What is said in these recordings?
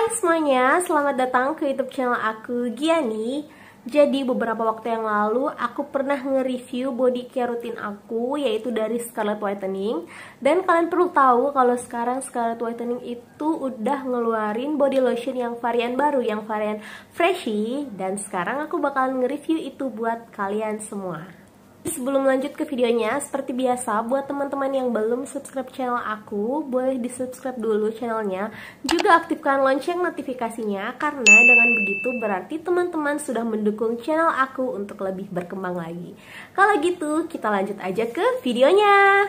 Hai semuanya, selamat datang ke YouTube channel aku, Giani. Jadi beberapa waktu yang lalu aku pernah nge-review body care rutin aku, yaitu dari Scarlett Whitening. Dan kalian perlu tahu kalau sekarang Scarlett Whitening itu udah ngeluarin body lotion yang varian baru, yang varian Freshy. Dan sekarang aku bakalan nge-review itu buat kalian semua. Sebelum lanjut ke videonya, seperti biasa, buat teman-teman yang belum subscribe channel aku, boleh di-subscribe dulu channelnya. Juga aktifkan lonceng notifikasinya, karena dengan begitu berarti teman-teman sudah mendukung channel aku untuk lebih berkembang lagi. Kalau gitu, kita lanjut aja ke videonya.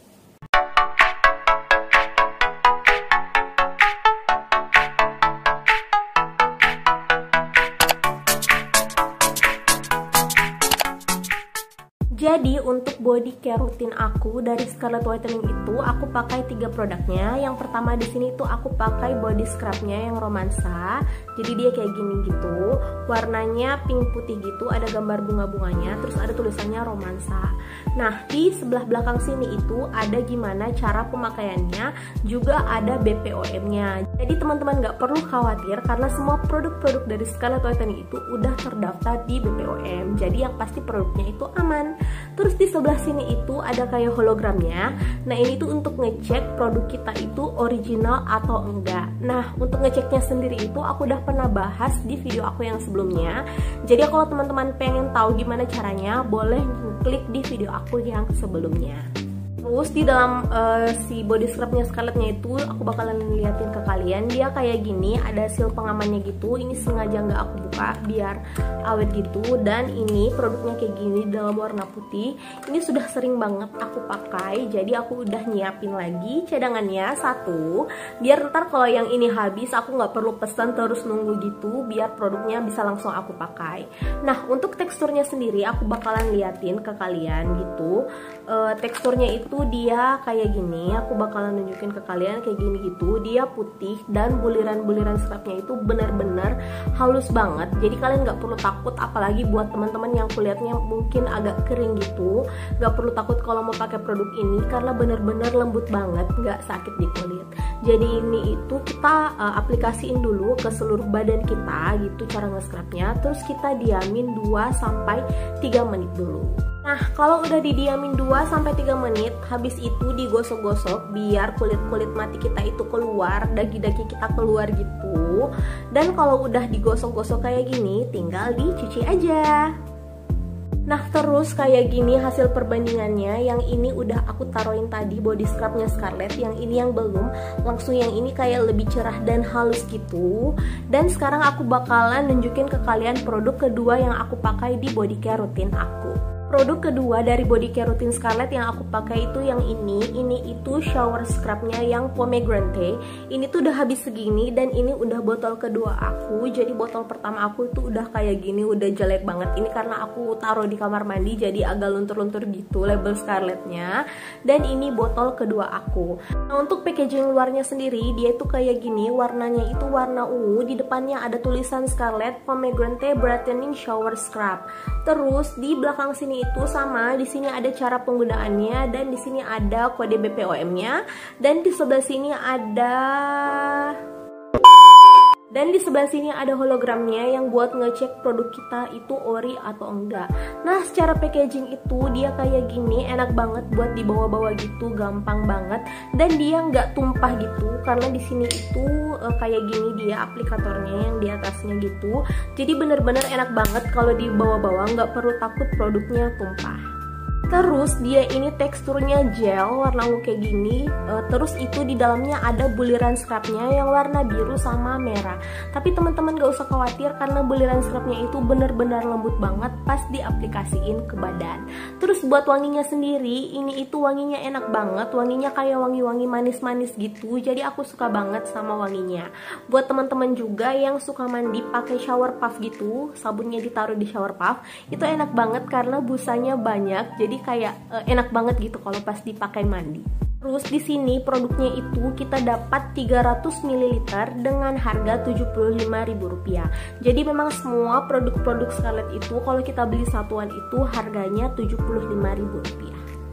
Jadi untuk body care rutin aku dari Scarlett Whitening itu aku pakai 3 produknya. Yang pertama di sini tuh aku pakai body scrubnya yang romansa. Jadi dia kayak gini gitu, warnanya pink putih gitu, ada gambar bunga-bunganya, terus ada tulisannya romansa. Nah di sebelah belakang sini itu ada gimana cara pemakaiannya, juga ada BPOM-nya. Jadi teman-teman nggak perlu khawatir karena semua produk-produk dari Scarlett Whitening itu udah terdaftar di BPOM. Jadi yang pasti produknya itu aman. Terus di sebelah sini itu ada kayak hologramnya. Nah ini tuh untuk ngecek produk kita itu original atau enggak. Nah untuk ngeceknya sendiri itu aku udah pernah bahas di video aku yang sebelumnya. Jadi kalau teman-teman pengen tahu gimana caranya, boleh klik di video aku yang sebelumnya. Terus di dalam si body scrubnya Scarlettnya itu aku bakalan liatin ke kalian. Dia kayak gini, ada seal pengamannya gitu. Ini sengaja nggak aku buka biar awet gitu. Dan ini produknya kayak gini dalam warna putih. Ini sudah sering banget aku pakai, jadi aku udah nyiapin lagi cadangannya satu. Biar ntar kalau yang ini habis aku nggak perlu pesan terus nunggu gitu. Biar produknya bisa langsung aku pakai. Nah untuk teksturnya sendiri aku bakalan liatin ke kalian gitu. Teksturnya itu dia kayak gini, aku bakalan nunjukin ke kalian kayak gini gitu. Dia putih dan buliran-buliran scrubnya itu benar-benar halus banget. Jadi kalian nggak perlu takut, apalagi buat teman-teman yang kulitnya mungkin agak kering gitu, nggak perlu takut kalau mau pakai produk ini karena benar-benar lembut banget, nggak sakit di kulit. Jadi ini itu kita aplikasiin dulu ke seluruh badan kita gitu cara nge-scrubnya. Terus kita diamin 2-3 menit dulu. Nah, kalau udah didiamin 2-3 menit, habis itu digosok-gosok biar kulit-kulit mati kita itu keluar, dagi-dagi kita keluar gitu. Dan kalau udah digosok-gosok kayak gini, tinggal dicuci aja. Nah, terus kayak gini hasil perbandingannya. Yang ini udah aku taruhin tadi body scrubnya Scarlett, yang ini yang belum. Langsung yang ini kayak lebih cerah dan halus gitu. Dan sekarang aku bakalan nunjukin ke kalian produk kedua yang aku pakai di body care rutin aku. Produk kedua dari body care rutin Scarlett yang aku pakai itu yang ini itu shower scrubnya yang pomegranate. Ini tuh udah habis segini dan ini udah botol kedua aku. Jadi botol pertama aku tuh udah kayak gini, udah jelek banget. Ini karena aku taruh di kamar mandi jadi agak luntur-luntur gitu label Scarlettnya. Dan ini botol kedua aku. Nah untuk packaging luarnya sendiri dia tuh kayak gini, warnanya itu warna ungu. Di depannya ada tulisan Scarlett Pomegranate Brightening Shower Scrub. Terus di belakang sini itu sama, di sini ada cara penggunaannya dan di sini ada kode BPOM-nya dan di sebelah sini ada hologramnya yang buat ngecek produk kita itu ori atau enggak. Nah, secara packaging itu dia kayak gini, enak banget buat dibawa-bawa gitu, gampang banget dan dia nggak tumpah gitu karena di sini itu kayak gini dia aplikatornya yang di atasnya gitu. Jadi bener-bener enak banget kalau dibawa-bawa, nggak perlu takut produknya tumpah. Terus dia ini teksturnya gel warna ungu kayak gini. Terus itu di dalamnya ada buliran scrubnya yang warna biru sama merah. Tapi teman-teman gak usah khawatir karena buliran scrubnya itu bener-bener lembut banget pas diaplikasiin ke badan. Terus buat wanginya sendiri, ini itu wanginya enak banget. Wanginya kayak wangi-wangi manis-manis gitu. Jadi aku suka banget sama wanginya. Buat teman-teman juga yang suka mandi pakai shower puff gitu, sabunnya ditaruh di shower puff, itu enak banget karena busanya banyak. Jadi kayak enak banget gitu kalau pas dipakai mandi. Terus di sini produknya itu kita dapat 300 ml dengan harga Rp75.000. Jadi memang semua produk-produk Scarlett itu kalau kita beli satuan itu harganya Rp75.000.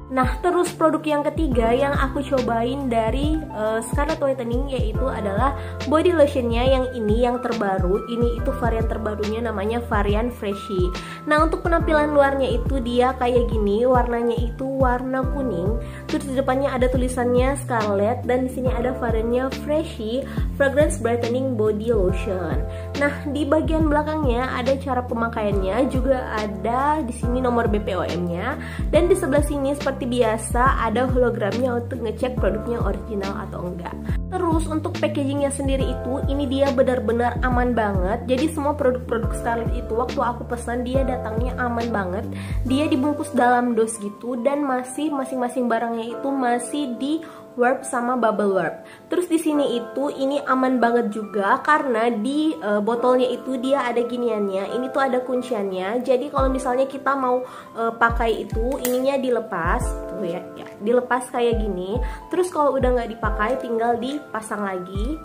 Nah, terus produk yang ketiga yang aku cobain dari Scarlett Whitening yaitu adalah body lotionnya yang ini, yang terbaru. Ini itu varian terbarunya, namanya varian Freshy. Nah, untuk penampilan luarnya itu dia kayak gini, warnanya itu warna kuning. Terus di depannya ada tulisannya Scarlett dan di sini ada variannya Freshy Fragrance Brightening Body Lotion. Nah, di bagian belakangnya ada cara pemakaiannya, juga ada di sini nomor BPOM-nya, dan di sebelah sini seperti biasa ada hologramnya untuk ngecek produknya original atau enggak. Terus untuk packagingnya sendiri itu ini dia benar-benar aman banget. Jadi semua produk-produk Scarlett itu waktu aku pesan dia datangnya aman banget. Dia dibungkus dalam dos gitu dan masih masing-masing barangnya itu masih di warp sama bubble warp. Terus di sini itu ini aman banget juga karena di botolnya itu dia ada giniannya. Ini tuh ada kunciannya. Jadi kalau misalnya kita mau pakai itu ininya dilepas tuh ya, dilepas kayak gini. Terus kalau udah nggak dipakai tinggal dipasang lagi.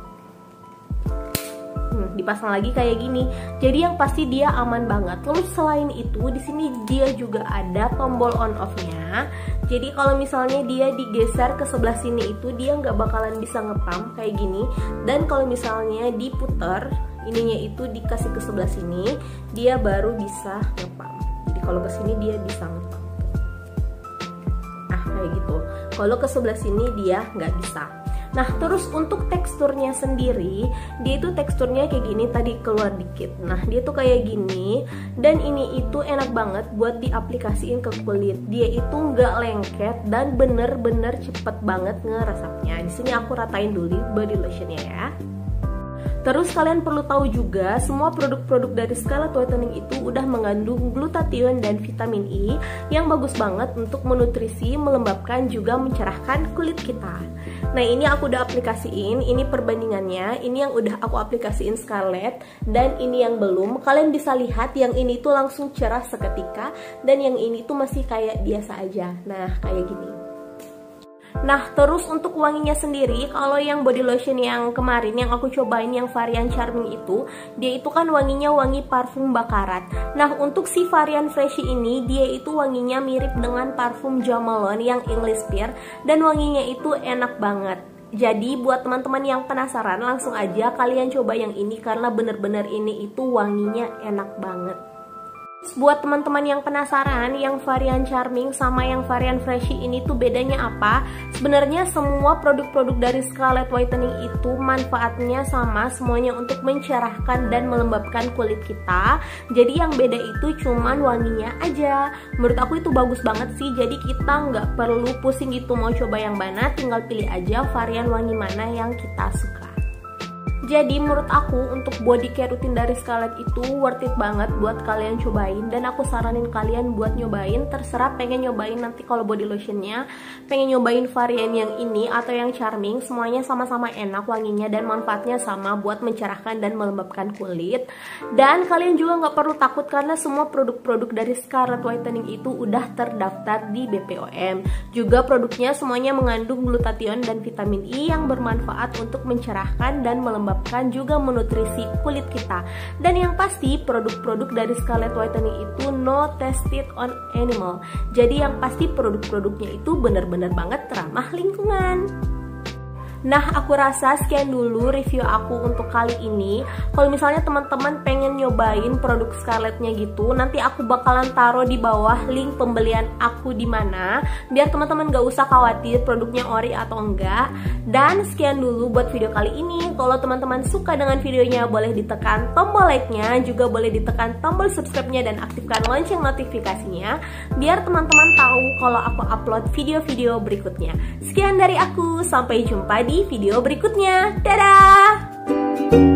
Dipasang lagi kayak gini. Jadi yang pasti dia aman banget. Terus selain itu di sini dia juga ada tombol on off-nya. Jadi kalau misalnya dia digeser ke sebelah sini itu dia nggak bakalan bisa ngepump kayak gini. Dan kalau misalnya diputer ininya itu dikasih ke sebelah sini, dia baru bisa ngepump. Jadi kalau ke sini dia bisa ngepump. Nah kayak gitu. Kalau ke sebelah sini dia nggak bisa. Nah, terus untuk teksturnya sendiri, dia itu teksturnya kayak gini, tadi keluar dikit. Nah, dia tuh kayak gini, dan ini itu enak banget buat diaplikasiin ke kulit. Dia itu nggak lengket dan bener-bener cepet banget ngeresapnya. Di sini aku ratain dulu body lotionnya ya. Terus kalian perlu tahu juga semua produk-produk dari Scarlett Whitening itu udah mengandung glutathione dan vitamin E yang bagus banget untuk menutrisi, melembabkan, juga mencerahkan kulit kita. Nah ini aku udah aplikasiin, ini perbandingannya, ini yang udah aku aplikasiin Scarlett dan ini yang belum. Kalian bisa lihat yang ini tuh langsung cerah seketika dan yang ini tuh masih kayak biasa aja. Nah kayak gini. Nah terus untuk wanginya sendiri, kalau yang body lotion yang kemarin yang aku cobain yang varian Charming itu, dia itu kan wanginya wangi parfum bakarat. Nah untuk si varian Freshy ini dia itu wanginya mirip dengan parfum Jo Malone yang English Pear dan wanginya itu enak banget. Jadi buat teman-teman yang penasaran langsung aja kalian coba yang ini karena bener-bener ini itu wanginya enak banget. Buat teman-teman yang penasaran yang varian Charming sama yang varian Freshy ini tuh bedanya apa? Sebenarnya semua produk-produk dari Scarlett Whitening itu manfaatnya sama, semuanya untuk mencerahkan dan melembabkan kulit kita. Jadi yang beda itu cuman wanginya aja. Menurut aku itu bagus banget sih. Jadi kita nggak perlu pusing gitu mau coba yang mana, tinggal pilih aja varian wangi mana yang kita suka. Jadi menurut aku untuk body care rutin dari Scarlett itu worth it banget buat kalian cobain. Dan aku saranin kalian buat nyobain, terserah pengen nyobain nanti kalau body lotionnya, pengen nyobain varian yang ini atau yang Charming, semuanya sama-sama enak wanginya dan manfaatnya sama buat mencerahkan dan melembabkan kulit. Dan kalian juga nggak perlu takut karena semua produk-produk dari Scarlett Whitening itu udah terdaftar di BPOM. Juga produknya semuanya mengandung glutathione dan vitamin E yang bermanfaat untuk mencerahkan dan melembabkan juga menutrisi kulit kita. Dan yang pasti produk-produk dari Scarlett Whitening itu no tested on animal. Jadi yang pasti produk-produknya itu bener-bener banget ramah lingkungan. Nah aku rasa sekian dulu review aku untuk kali ini. Kalau misalnya teman-teman pengen nyobain produk Scarlettnya gitu, nanti aku bakalan taruh di bawah link pembelian aku di mana, biar teman-teman gak usah khawatir produknya ori atau enggak. Dan sekian dulu buat video kali ini. Kalau teman-teman suka dengan videonya boleh ditekan tombol like-nya, juga boleh ditekan tombol subscribe-nya dan aktifkan lonceng notifikasinya biar teman-teman tahu kalau aku upload video-video berikutnya. Sekian dari aku, sampai jumpa di video berikutnya. Dadah!